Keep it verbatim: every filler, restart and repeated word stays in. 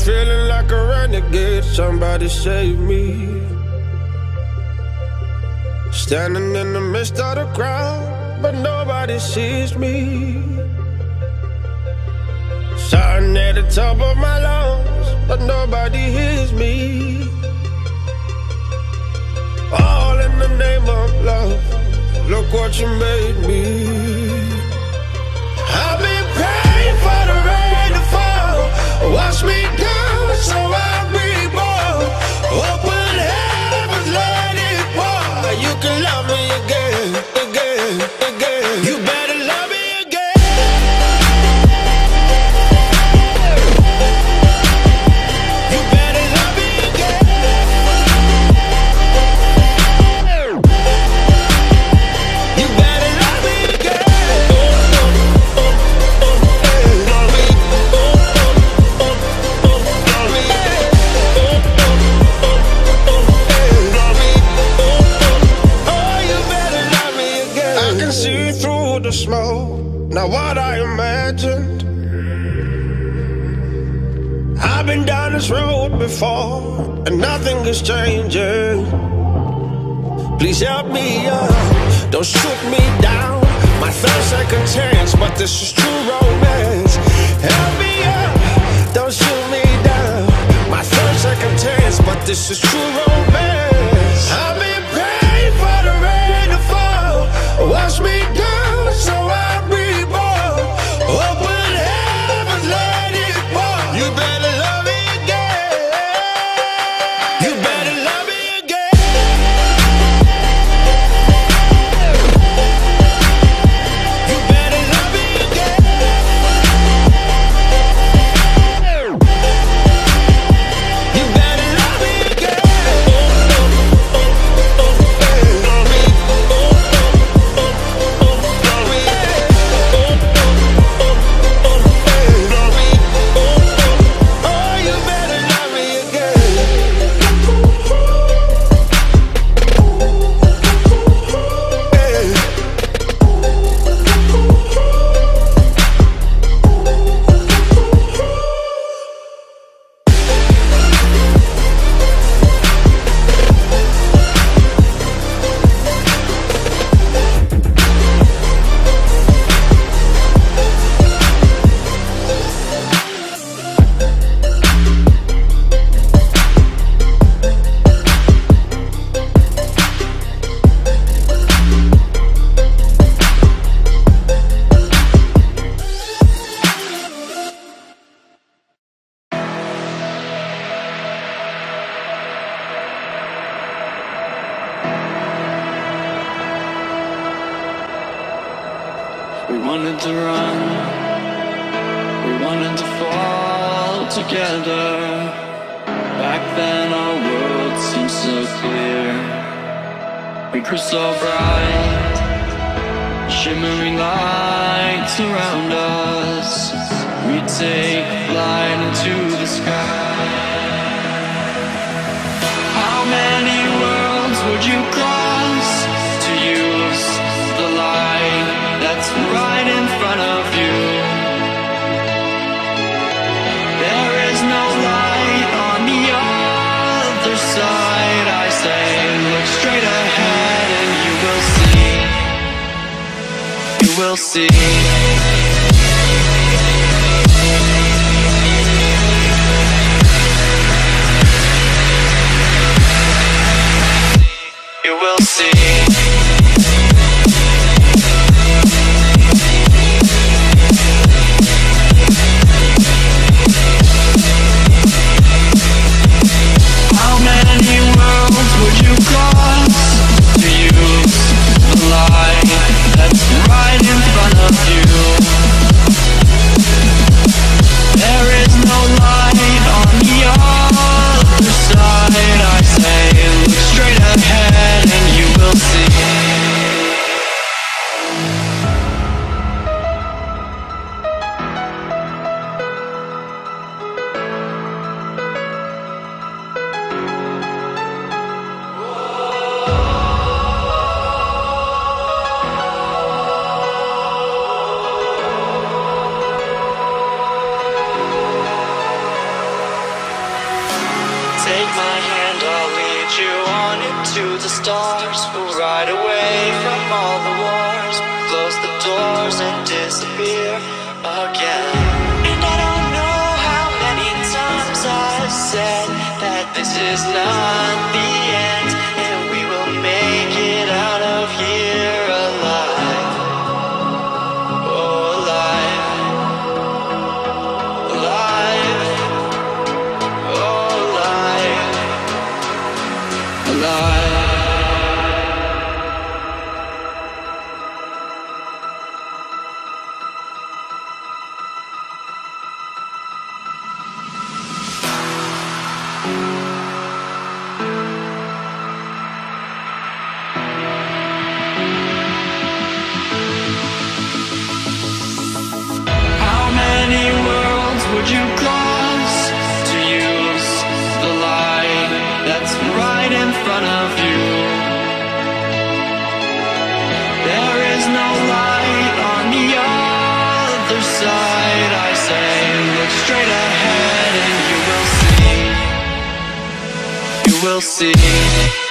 feeling like a renegade, somebody save me. Standing in the midst of the crowd, but nobody sees me. Shouting at the top of my lungs, but nobody hears me. All in the name of love, look what you made me. I've been praying for the rain to fall, wash me down so I'll be born. Open heavens, let it pour. You can love me again, again, again. You better love me again. You better love me again. You better love me again. See through the smoke, not what I imagined. I've been down this road before, and nothing is changing. Please help me up, don't shoot me down. My third second chance, but this is true romance. Help me up, don't shoot me down. My third second chance, but this is true romance. I've been praying for the rain to fall, wash me down so I'll be born. Open heavens, let it pour. You better love me again. You better love me again. You better love me again. You better love me again. We wanted to run, we wanted to fall together. Back then our world seemed so clear. We grew so bright, shimmering lights around us. We take flight into the sky. How many worlds would you cross to use the light that's right in front of you? There is no light on the other side. I say, look straight ahead and you will see. You will see. You will see. How many worlds would you cross to use the light that's right in front of you? you on into the stars. We'll ride away from all the wars, close the doors and disappear again. And I don't know how many times I've said that this is not the end, and we will make it out of here alive. Oh, alive. Alive. Oh, alive. Alive. How many worlds would you cross to use the light that's right in front of you? There is no light on the other side. I say, look straight ahead and you will see. You will see.